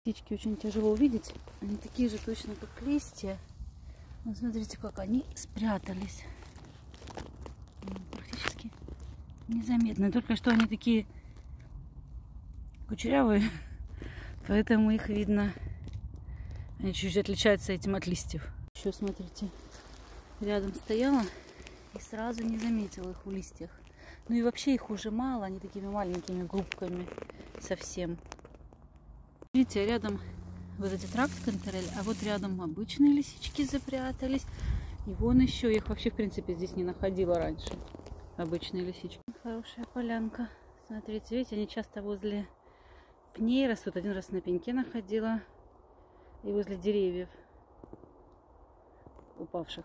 Птички очень тяжело увидеть. Они такие же точно, как листья. Вот смотрите, как они спрятались. Практически незаметно. Только что они такие кучерявые, поэтому их видно. Они чуть-чуть отличаются этим от листьев. Еще, смотрите, рядом стояла и сразу не заметила их в листьях. Ну и вообще их уже мало, они такими маленькими группками совсем. Видите, рядом вот эти тракт-кантерель, а вот рядом обычные лисички запрятались. И вон еще, я их вообще в принципе здесь не находила раньше. Обычные лисички. Хорошая полянка. Смотрите, видите, они часто возле пней растут. Один раз на пеньке находила. И возле деревьев упавших.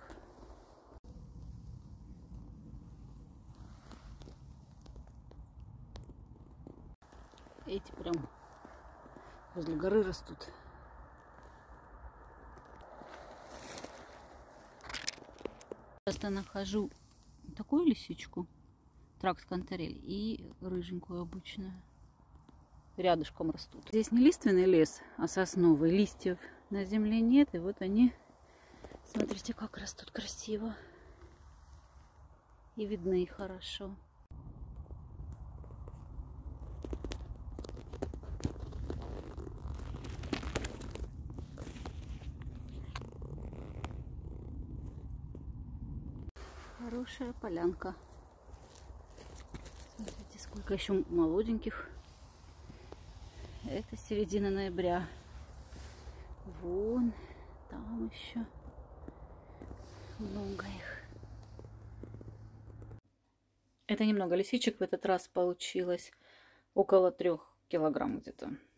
Эти прям возле горы растут. Часто нахожу такую лисичку, тракт-кантерель, и рыженькую обычную. Рядышком растут. Здесь не лиственный лес, а сосновый. Листьев на земле нет, и вот они, смотрите, как растут красиво. И видны хорошо. Хорошая полянка. Смотрите, сколько еще молоденьких. Это середина ноября. Вон, там еще много их. Это немного лисичек в этот раз получилось. Около 3 килограмм где-то.